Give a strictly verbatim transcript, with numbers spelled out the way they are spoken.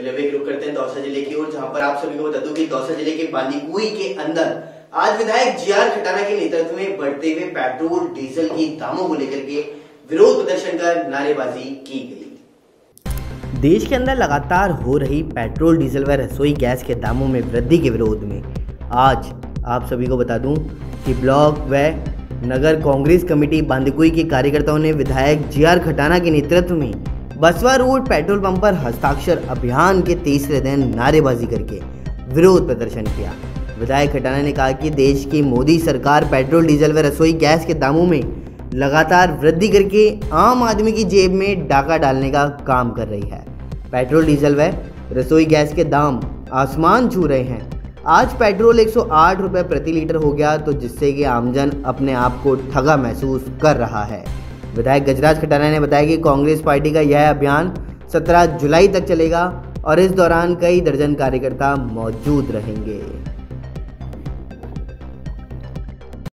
चलिए अभी रुक करते हैं दौसा जिले की ओर, जहां पर आप सभी को बता दूं कि दौसा जिले के बांदीकुई के अंदर आज विधायक जी आर खटाना के नेतृत्व में बढ़ते हुए पेट्रोल डीजल की दामों को लेकर के विरोध प्रदर्शन कर नारेबाजी की गई। देश के अंदर लगातार हो रही पेट्रोल डीजल व रसोई गैस के दामों में वृद्धि के विरोध में आज आप सभी को बता दूं कि ब्लॉक व नगर कांग्रेस कमेटी बांदीकुई के कार्यकर्ताओं ने विधायक जी आर खटाना के नेतृत्व में बसवा रोड पेट्रोल पंप पर हस्ताक्षर अभियान के तीसरे दिन नारेबाजी करके विरोध प्रदर्शन किया। विधायक खटाना ने कहा कि देश की मोदी सरकार पेट्रोल डीजल व रसोई गैस के दामों में लगातार वृद्धि करके आम आदमी की जेब में डाका डालने का काम कर रही है। पेट्रोल डीजल व रसोई गैस के दाम आसमान छू रहे हैं। आज पेट्रोल एक सौ आठ रुपये प्रति लीटर हो गया, तो जिससे कि आमजन अपने आप को ठगा महसूस कर रहा है। विधायक गजराज खटाना ने बताया कि कांग्रेस पार्टी का यह अभियान सत्रह जुलाई तक चलेगा और इस दौरान कई दर्जन कार्यकर्ता मौजूद रहेंगे।